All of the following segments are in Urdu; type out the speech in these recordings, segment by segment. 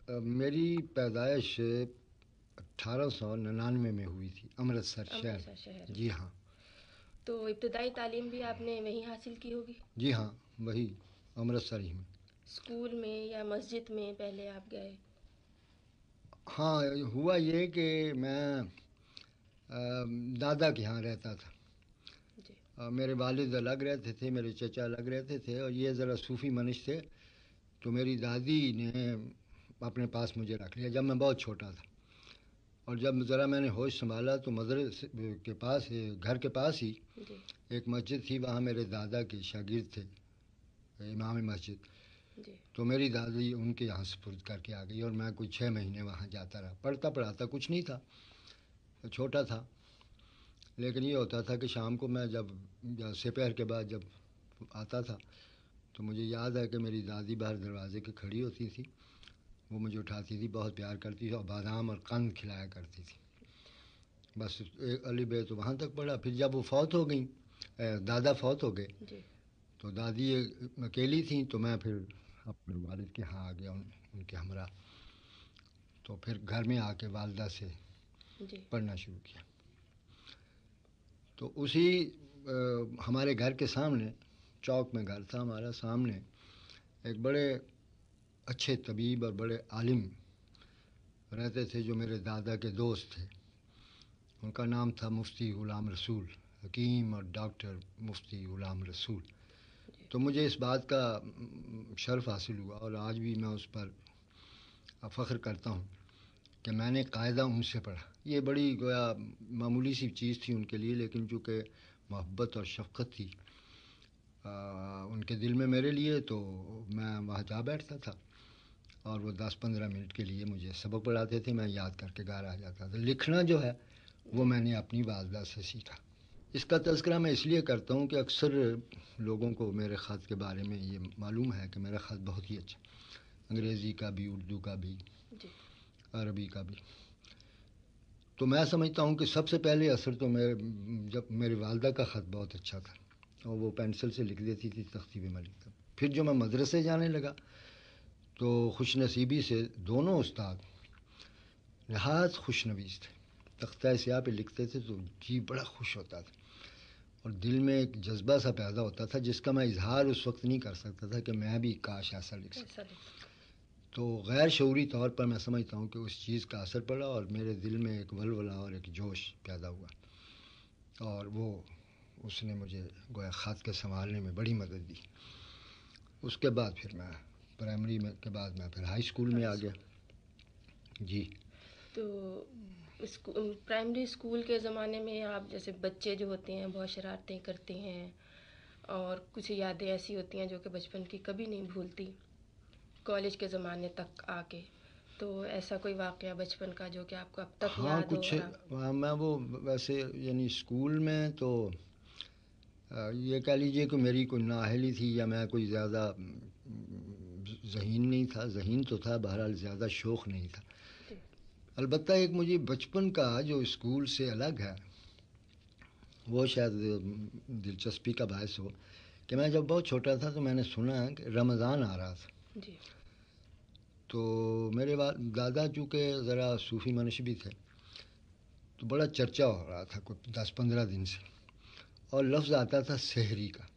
میری پیدائش 1899 میں ہوئی تھی، امرتسر شہر۔ امرتسر شہر جی ہاں۔ تو ابتدائی تعلیم بھی آپ نے وہیں حاصل کی ہوگی؟ جی ہاں، وہی امرتسر ہی میں۔ اسکول میں یا مسجد میں پہلے آپ گئے؟ ہاں، ہوا یہ کہ میں دادا کے یہاں رہتا تھا۔ جی میرے والد الگ رہتے تھے، میرے چچا الگ رہتے تھے، اور یہ ذرا صوفی منش تھے، تو میری دادی نے اپنے پاس مجھے رکھ لیا جب میں بہت چھوٹا تھا۔ اور جب ذرا میں نے ہوش سنبھالا تو مدرسے کے پاس، گھر کے پاس ہی جی ایک مسجد تھی، وہاں میرے دادا کے شاگرد تھے، امام مسجد۔ جی تو میری دادی ان کے یہاں سپرد کر کے آ گئی، اور میں کوئی 6 مہینے وہاں جاتا رہا۔ پڑھتا پڑھاتا کچھ نہیں تھا، چھوٹا تھا، لیکن یہ ہوتا تھا کہ شام کو میں جب سپہر کے بعد جب آتا تھا تو مجھے یاد ہے کہ میری دادی باہر دروازے کے کھڑی ہوتی تھی، وہ مجھے اٹھاتی تھی، بہت پیار کرتی تھی، اور بادام اور قند کھلایا کرتی تھی۔ بس علی بے تو وہاں تک پڑھا۔ پھر جب وہ فوت ہو گئیں، دادا فوت ہو گئے، جی تو دادی اکیلی تھیں، تو میں پھر اپنے والد کے ہاں آ گیا، ان کے ہمراہ۔ تو پھر گھر میں آ کے والدہ سے جی پڑھنا شروع کیا۔ تو اسی ہمارے گھر کے سامنے، چوک میں گھر تھا ہمارا، سامنے ایک بڑے اچھے طبیب اور بڑے عالم رہتے تھے، جو میرے دادا کے دوست تھے۔ ان کا نام تھا مفتی غلام رسول، حکیم اور ڈاکٹر مفتی غلام رسول۔ تو مجھے اس بات کا شرف حاصل ہوا، اور آج بھی میں اس پر فخر کرتا ہوں کہ میں نے قاعدہ ان سے پڑھا۔ یہ بڑی گویا معمولی سی چیز تھی ان کے لیے، لیکن چونکہ محبت اور شفقت تھی ان کے دل میں میرے لیے، تو میں وہاں جا بیٹھتا تھا، اور وہ 10-15 منٹ کے لیے مجھے سبق پڑھاتے تھے، میں یاد کر کے گھر آ جاتا تھا۔ لکھنا جو ہے وہ میں نے اپنی والدہ سے سیکھا۔ اس کا تذکرہ میں اس لیے کرتا ہوں کہ اکثر لوگوں کو میرے خط کے بارے میں یہ معلوم ہے کہ میرا خط بہت ہی اچھا، انگریزی کا بھی، اردو کا بھی، جی عربی کا بھی۔ تو میں سمجھتا ہوں کہ سب سے پہلے اثر تو جب میری والدہ کا خط بہت اچھا تھا، اور وہ پینسل سے لکھ دیتی تھی، تختی پہ میں لکھتا۔ پھر جو میں مدرسے جانے لگا تو خوش نصیبی سے دونوں استاد نہایت خوش نویس تھے، تختہ سیاہ پہ لکھتے تھے تو جی بڑا خوش ہوتا تھا، اور دل میں ایک جذبہ سا پیدا ہوتا تھا جس کا میں اظہار اس وقت نہیں کر سکتا تھا کہ میں بھی کاش ایسا لکھ سکتا۔ ایسا لکھتا تو غیر شعوری طور پر میں سمجھتا ہوں کہ اس چیز کا اثر پڑا، اور میرے دل میں ایک ولولہ اور ایک جوش پیدا ہوا، اور اس نے مجھے گویا خط کے سنبھالنے میں بڑی مدد دی۔ اس کے بعد پھر میں پرائمری کے بعد میں پھر ہائی اسکول میں آ گیا۔ جی تو پرائمری اسکول کے زمانے میں آپ جیسے بچے جو ہوتے ہیں بہت شرارتیں کرتے ہیں، اور کچھ یادیں ایسی ہوتی ہیں جو کہ بچپن کی کبھی نہیں بھولتی کالج کے زمانے تک آ کے، تو ایسا کوئی واقعہ بچپن کا جو کہ آپ کو اب تک ہاں، یاد ہو؟ کچھ میں وہ ویسے یعنی اسکول میں تو یہ کہہ لیجئے کہ میری کوئی نااہلی تھی، یا میں کوئی زیادہ ذہین نہیں تھا، ذہین تو تھا، بہرحال زیادہ شوخ نہیں تھا۔ جی البتہ ایک مجھے بچپن کا جو اسکول سے الگ ہے، وہ شاید دلچسپی کا باعث ہو کہ میں جب بہت چھوٹا تھا تو میں نے سنا کہ رمضان آ رہا تھا، جی تو میرے دادا چونکہ ذرا صوفی منش بھی تھے، تو بڑا چرچا ہو رہا تھا کوئی 10-15 دن سے، اور لفظ آتا تھا سحری کا۔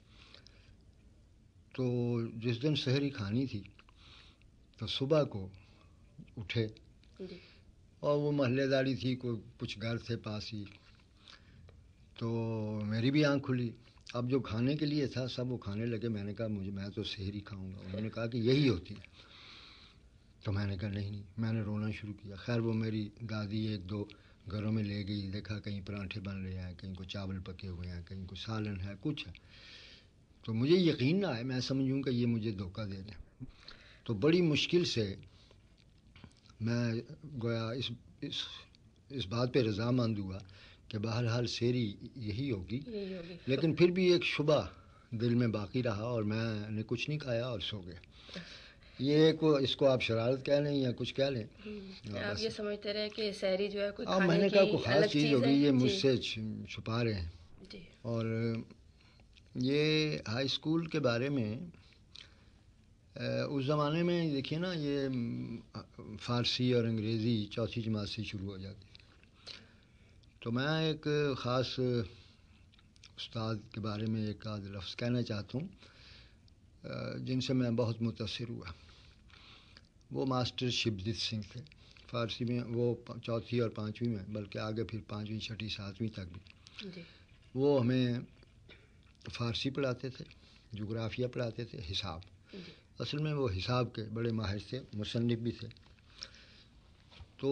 تو جس دن سحری کھانی تھی تو صبح کو اٹھے، جی اور وہ محلے داری تھی، کچھ گھر تھے پاس ہی، تو میری بھی آنکھ کھلی۔ اب جو کھانے کے لیے تھا سب وہ کھانے لگے، میں نے کہا میں تو سحری کھاؤں گا۔ انہوں نے کہا کہ یہی ہوتی ہے، تو میں نے کہا نہیں، میں نے رونا شروع کیا۔ خیر وہ میری دادی 1-2 گھروں میں لے گئی، دیکھا کہیں پراٹھے بن رہے ہیں، کہیں کو چاول پکے ہوئے ہیں، کہیں کو سالن ہے، کچھ ہے، تو مجھے یقین نہ آئے، میں سمجھوں کہ یہ مجھے دھوکہ دے رہے ہیں۔ تو بڑی مشکل سے میں گویا اس بات پہ رضامند ہوا کہ بہرحال سحری یہی ہوگی، یہی ہوگی۔ لیکن پھر بھی ایک شبہ دل میں باقی رہا، اور میں نے کچھ نہیں کھایا اور سو گیا۔ یہ اس کو آپ شرارت کہہ لیں یا کچھ کہہ لیں، آپ بس یہ سمجھتے رہے کہ سحری جو ہے کوئی اب میں کھانے نے کہا کی کوئی خاص الگ چیز چیز ہوگی، ہے۔ یہ مجھ جی سے چھپا رہے ہیں۔ جی اور یہ ہائی اسکول کے بارے میں اس زمانے میں دیکھیے نا، یہ فارسی اور انگریزی چوتھی جماعت سے شروع ہو جاتی. تو میں ایک خاص استاد کے بارے میں ایک آدھ لفظ کہنا چاہتا ہوں جن سے میں بہت متاثر ہوا. وہ ماسٹر شبدت سنگھ تھے. فارسی میں وہ چوتھی اور پانچویں میں، بلکہ آگے پھر پانچویں چھٹی ساتویں تک بھی. جی. وہ ہمیں فارسی پڑھاتے تھے، جغرافیہ پڑھاتے تھے، حساب. جی. اصل میں وہ حساب کے بڑے ماہر تھے، مصنف بھی تھے. تو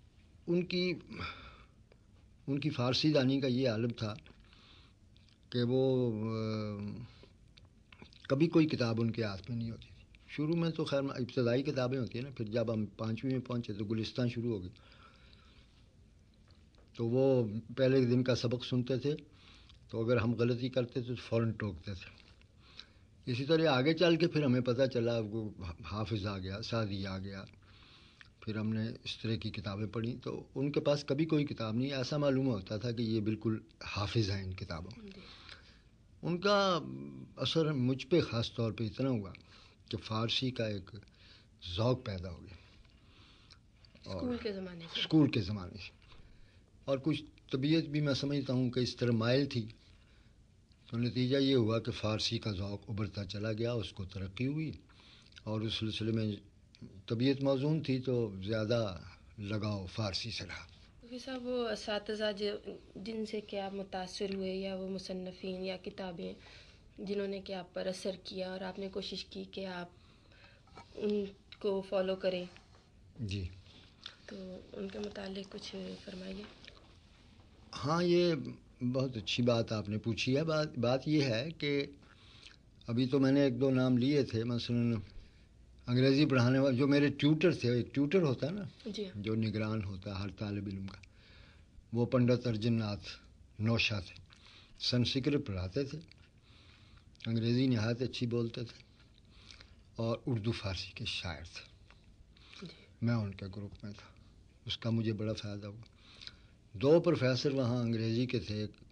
ان کی فارسی دانی کا یہ عالم تھا کہ وہ کبھی کوئی کتاب ان کے ہاتھ میں نہیں ہوتی تھی. شروع میں تو خیر ابتدائی کتابیں ہوتی ہیں نا، پھر جب ہم پانچویں میں پہنچے تو گلستان شروع ہو گئی. تو وہ پہلے دن کا سبق سنتے تھے، تو اگر ہم غلطی کرتے تھے تو فوراً ٹوکتے تھے. اسی طرح آگے چل کے پھر ہمیں پتہ چلا وہ حافظ آ گیا، سعدی آ گیا. پھر ہم نے اس طرح کی کتابیں پڑھیں تو ان کے پاس کبھی کوئی کتاب نہیں. ایسا معلوم ہوتا تھا کہ یہ بالکل حافظ ہیں ان کتابوں. ان کا اثر مجھ پہ خاص طور پہ اتنا ہوا کہ فارسی کا ایک ذوق پیدا ہو گیا اسکول کے زمانے سے. اور کچھ طبیعت بھی میں سمجھتا ہوں کہ اس طرح مائل تھی، تو نتیجہ یہ ہوا کہ فارسی کا ذوق ابھرتا چلا گیا، اس کو ترقی ہوئی. اور اس سلسلے میں طبیعت موزون تھی تو زیادہ لگاؤ فارسی سے رہا. صاحب وہ اساتذہ جن سے کہ آپ متاثر ہوئے، یا وہ مصنفین یا کتابیں جنہوں نے کہ آپ پر اثر کیا اور آپ نے کوشش کی کہ آپ ان کو فالو کریں، جی، تو ان کے متعلق کچھ فرمائیے. ہاں، یہ بہت اچھی بات آپ نے پوچھی ہے. بات یہ ہے کہ ابھی تو میں نے ایک دو نام لیے تھے. مثلاً انگریزی پڑھانے والے جو میرے ٹیوٹر تھے، ایک ٹیوٹر ہوتا ہے نا جی، جو نگران ہوتا ہے ہر طالب علم کا، وہ پنڈت ارجن ناتھ نوشا تھے. سنسکرت پڑھاتے تھے، انگریزی نہایت اچھی بولتے تھے، اور اردو فارسی کے شاعر تھے. میں ان کے گروپ میں تھا. اس کا مجھے بڑا فائدہ ہوا. دو پروفیسر وہاں انگریزی کے تھے، ایک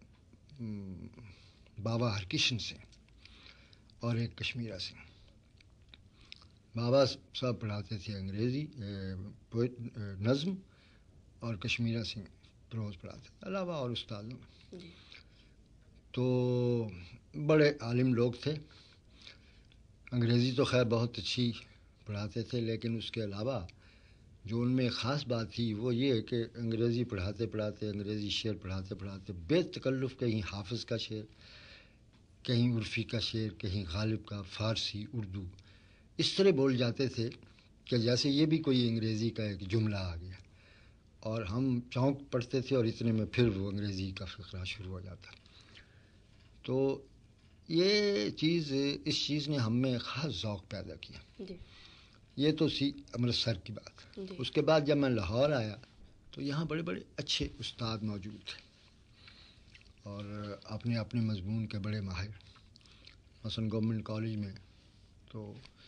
بابا ہرکشن سنگھ اور ایک کشمیرہ سنگھ. بابا صاحب پڑھاتے تھے انگریزی نظم، اور کشمیرہ سنگھ پروز پڑھاتے تھے، علاوہ اور استادوں میں. تو بڑے عالم لوگ تھے. انگریزی تو خیر بہت اچھی پڑھاتے تھے، لیکن اس کے علاوہ جو ان میں خاص بات تھی وہ یہ ہے کہ انگریزی پڑھاتے پڑھاتے، انگریزی شعر پڑھاتے پڑھاتے بے تکلف کہیں حافظ کا شعر، کہیں عرفی کا شعر، کہیں غالب کا، فارسی، اردو، اس طرح بول جاتے تھے کہ جیسے یہ بھی کوئی انگریزی کا ایک جملہ آ گیا. اور ہم چونک پڑھتے تھے اور اتنے میں پھر وہ انگریزی کا فقرہ شروع ہو جاتا. تو یہ چیز، اس چیز نے ہم میں خاص ذوق پیدا کیا. یہ تو امرتسر کی بات. اس کے بعد جب میں لاہور آیا تو یہاں بڑے بڑے اچھے استاد موجود تھے اور اپنے اپنے مضمون کے بڑے ماہر. مثلا گورنمنٹ کالج میں تو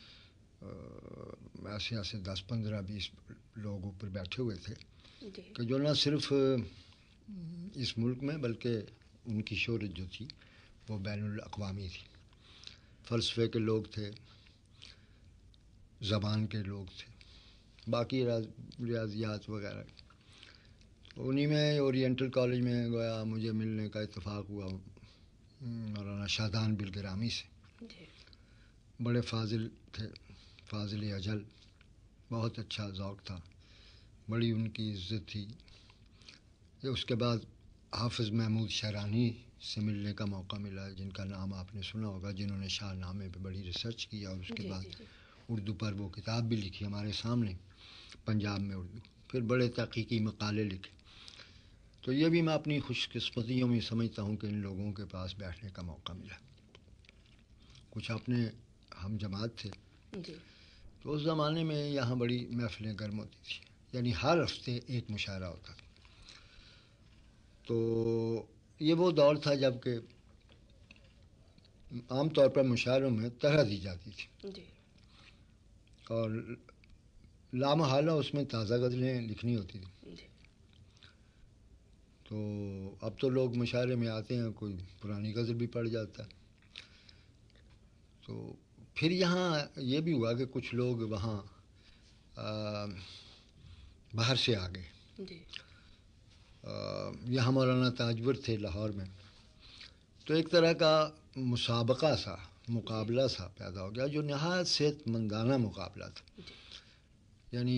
ایسے 10-15-20 لوگ اوپر بیٹھے ہوئے تھے کہ جو نہ صرف اس ملک میں بلکہ ان کی شہرت جو تھی وہ بین الاقوامی تھی. فلسفے کے لوگ تھے، زبان کے لوگ تھے، باقی ریاضیات وغیرہ. انہی میں اورینٹل کالج میں گویا مجھے ملنے کا اتفاق ہوا مولانا شادان بالگرامی سے. بڑے فاضل تھے، فاضل اجل، بہت اچھا ذوق تھا، بڑی ان کی عزت تھی. اس کے بعد حافظ محمود شہرانی سے ملنے کا موقع ملا، جن کا نام آپ نے سنا ہوگا، جنہوں نے شاہ نامے پہ بڑی ریسرچ کی اور اس کے بعد اردو پر وہ کتاب بھی لکھی ہمارے سامنے، پنجاب میں اردو. پھر بڑے تحقیقی مقالے لکھے. تو یہ بھی میں اپنی خوش قسمتیوں میں سمجھتا ہوں کہ ان لوگوں کے پاس بیٹھنے کا موقع ملا. کچھ اپنے ہم جماعت تھے. تو اس زمانے میں یہاں بڑی محفلیں گرم ہوتی تھیں، یعنی ہر ہفتے ایک مشاعرہ ہوتا تھا. تو یہ وہ دور تھا جب کہ عام طور پر مشاعروں میں طرح دی جاتی تھی اور لامحالہ اس میں تازہ غزلیں لکھنی ہوتی تھی. تو اب تو لوگ مشاعرے میں آتے ہیں، کوئی پرانی غزل بھی پڑھ جاتا ہے. تو پھر یہاں یہ بھی ہوا کہ کچھ لوگ وہاں باہر سے آ گئے. جی. یہاں مولانا تاجور تھے لاہور میں، تو ایک طرح کا مسابقہ سا، مقابلہ سا پیدا ہو گیا، جو نہایت صحت مندانہ مقابلہ تھا. جی. یعنی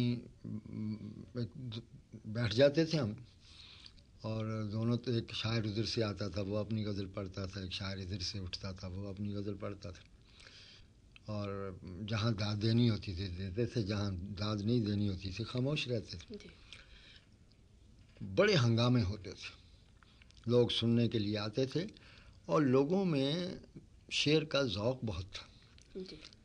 بیٹھ جاتے تھے ہم، اور دونوں، تو ایک شاعر ادھر سے آتا تھا وہ اپنی غزل پڑھتا تھا، ایک شاعر ادھر سے اٹھتا تھا وہ اپنی غزل پڑھتا تھا، اور جہاں داد دینی ہوتی تھی دیتے تھے، جہاں داد نہیں دینی ہوتی تھی خاموش رہتے تھے. جی. بڑے ہنگامے ہوتے تھے، لوگ سننے کے لیے آتے تھے، اور لوگوں میں شعر کا ذوق بہت تھا. جی.